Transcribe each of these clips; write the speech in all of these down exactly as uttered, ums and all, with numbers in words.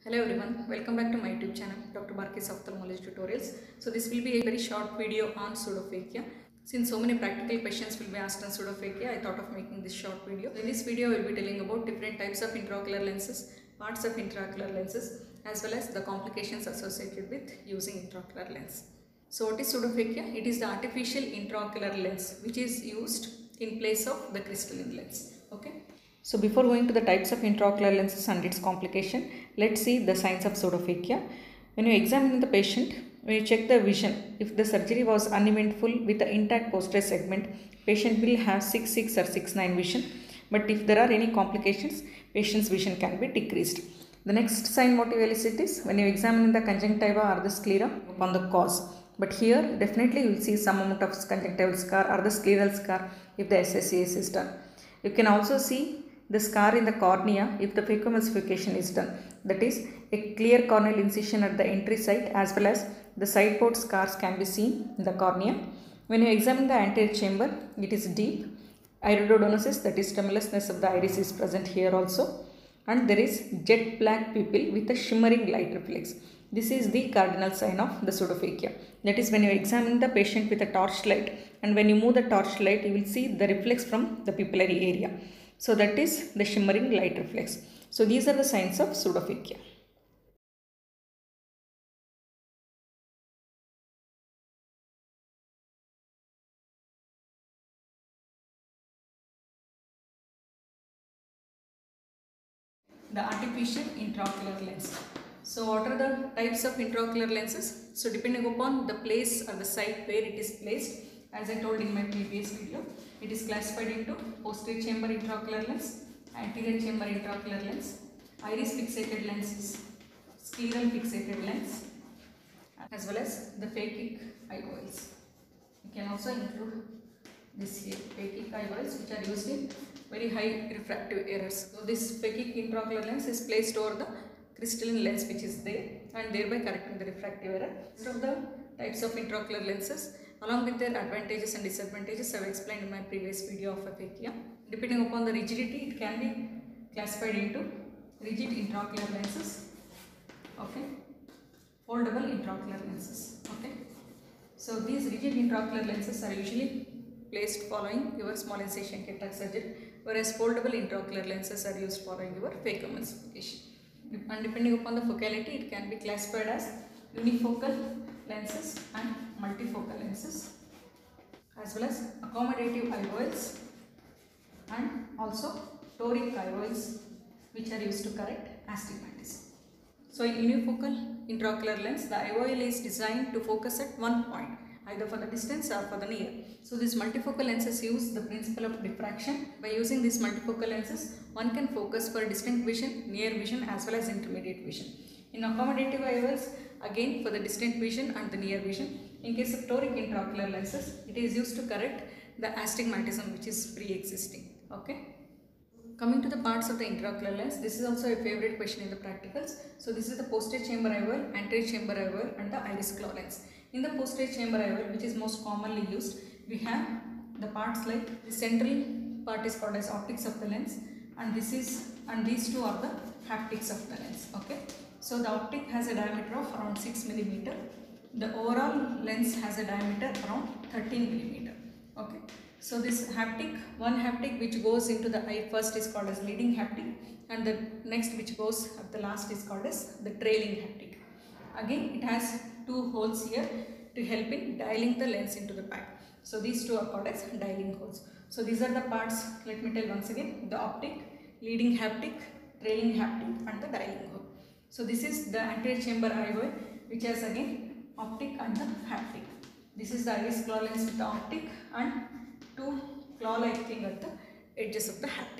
Hello everyone, welcome back to my YouTube channel, Doctor Barkis Ophthalmology Tutorials. So this will be a very short video on pseudophakia. Since so many practical questions will be asked on pseudophakia, I thought of making this short video. In this video, I will be telling about different types of intraocular lenses, parts of intraocular lenses, as well as the complications associated with using intraocular lens. So what is pseudophakia? It is the artificial intraocular lens which is used in place of the crystalline lens. Okay. So before going to the types of intraocular lenses and its complication, let's see the signs of pseudophakia. When you examine the patient, when you check the vision, if the surgery was uneventful with the intact posterior segment, patient will have six six or six nine vision. But if there are any complications, patient's vision can be decreased. The next sign what you will see is when you examine the conjunctiva or the sclera upon the cause. But here definitely you will see some amount of conjunctival scar or the scleral scar if the S S C S is done. You can also see the scar in the cornea if the phacoemulsification is done. That is, a clear corneal incision at the entry site as well as the side port scars can be seen in the cornea. When you examine the anterior chamber, it is deep. Iridodonosis, that is tremulousness of the iris, is present here also. And there is jet black pupil with a shimmering light reflex. This is the cardinal sign of the pseudophakia. That is, when you examine the patient with a torchlight and when you move the torchlight, you will see the reflex from the pupillary area. So that is the shimmering light reflex. So these are the signs of pseudophakia. The artificial intraocular lens. So what are the types of intraocular lenses? So depending upon the place or the site where it is placed, as I told in my previous video, it is classified into posterior chamber intraocular lens, anterior chamber intraocular lens, iris fixated lenses, scleral fixated lens, as well as the phakic IOLs. You can also include this here, phakic IOLs, which are used in very high refractive errors. So this phakic intraocular lens is placed over the crystalline lens which is there and thereby correcting the refractive error. Rest of the types of intraocular lenses along with their advantages and disadvantages I have explained in my previous video of aphakia. Depending upon the rigidity, it can be classified into rigid intraocular lenses, okay, foldable intraocular lenses, okay. So these rigid intraocular lenses are usually placed following your small incision cataract surgery, whereas foldable intraocular lenses are used following your phacoemulsification. And depending upon the focality, it can be classified as unifocal lenses and multifocal lenses, as well as accommodative I O Ls and also toric I O Ls, which are used to correct astigmatism. So in unifocal intraocular lens, the I O L is designed to focus at one point, either for the distance or for the near. So these multifocal lenses use the principle of diffraction. By using these multifocal lenses, one can focus for distant vision, near vision as well as intermediate vision. In accommodative I O Ls, again for the distant vision and the near vision. In case of toric intraocular lenses, it is used to correct the astigmatism which is pre-existing. Okay. Coming to the parts of the intraocular lens, this is also a favorite question in the practicals. So this is the posterior chamber I O L, anterior chamber I O L and the iris claw lens. In the posterior chamber I O L, which is most commonly used, we have the parts like the central part is called as optics of the lens, and this is and these two are the haptics of the lens. Okay. So the optic has a diameter of around six millimeter. The overall lens has a diameter around thirteen millimeter. Okay. So this haptic, one haptic which goes into the eye first is called as leading haptic, and the next which goes at the last is called as the trailing haptic. Again, it has two holes here to help in dialing the lens into the pack. So these two are called as dialing holes. So these are the parts, let me tell once again, the optic, leading haptic, trailing haptic and the dialing hole. So this is the anterior chamber I O L, which has again optic and the haptic. This is the iris claw lens with the optic and two claw-like thing at the edges of the haptic.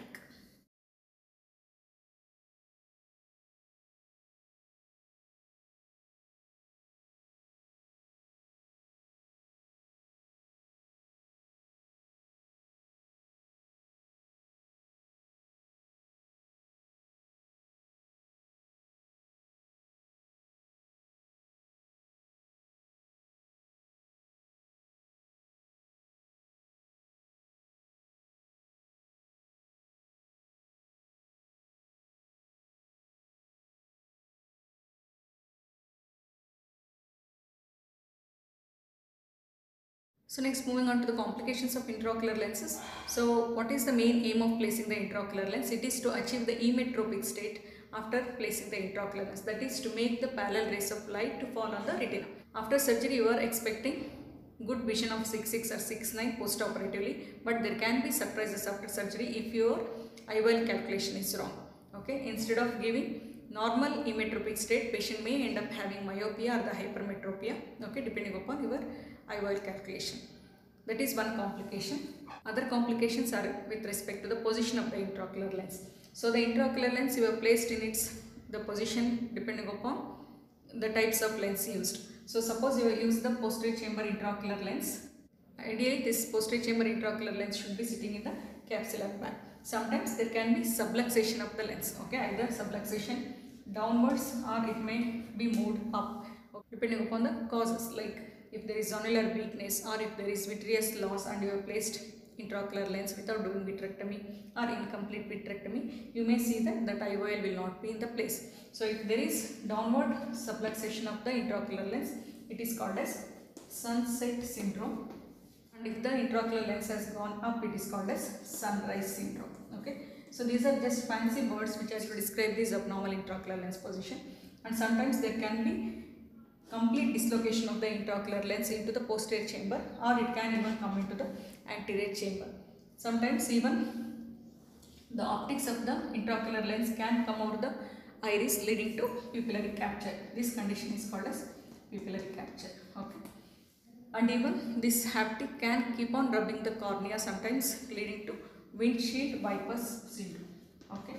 So next, moving on to the complications of intraocular lenses. So what is the main aim of placing the intraocular lens? It is to achieve the emmetropic state after placing the intraocular lens, that is to make the parallel rays of light to fall on the retina. After surgery, you are expecting good vision of six six or six nine post-operatively, but there can be surprises after surgery if your I O L calculation is wrong. Okay, instead of giving normal emmetropic state, patient may end up having myopia or the hypermetropia, okay, depending upon your I O L calculation. That is one complication. Other complications are with respect to the position of the intraocular lens. So the intraocular lens you have placed in its the position depending upon the types of lens used. So suppose you have used the posterior chamber intraocular lens. Ideally, this posterior chamber intraocular lens should be sitting in the capsular band. Sometimes there can be subluxation of the lens, okay, either subluxation downwards or it may be moved up, okay, depending upon the causes, like if there is zonular weakness or if there is vitreous loss and you have placed intraocular lens without doing vitrectomy or incomplete vitrectomy, you may see that that I O L will not be in the place. So if there is downward subluxation of the intraocular lens, it is called as sunset syndrome, and if the intraocular lens has gone up, it is called as sunrise syndrome. Okay, so these are just fancy words which are to describe this abnormal intraocular lens position, and sometimes there can be complete dislocation of the intraocular lens into the posterior chamber, or it can even come into the anterior chamber. Sometimes even the optics of the intraocular lens can come over the iris, leading to pupillary capture. This condition is called as pupillary capture. Okay, and even this haptic can keep on rubbing the cornea, sometimes leading to windshield wipers syndrome. Okay,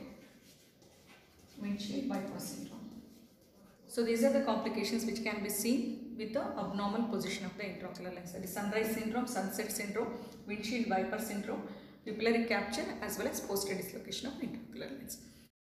windshield wipers syndrome. So these are the complications which can be seen with the abnormal position of the intraocular lens, that is sunrise syndrome, sunset syndrome, windshield wiper syndrome, pupillary capture, as well as posterior dislocation of intraocular lens.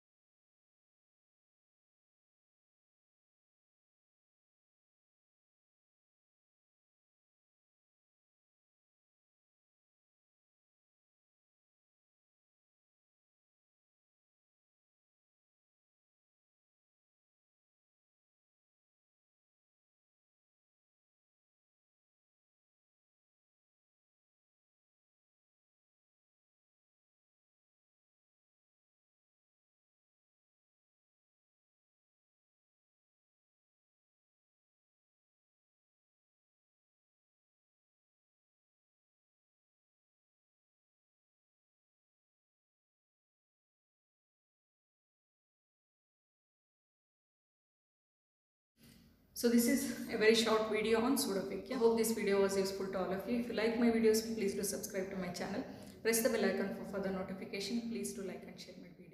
So this is a very short video on pseudophakia. I hope this video was useful to all of you. If you like my videos, please do subscribe to my channel. Press the bell icon for further notification. Please do like and share my video.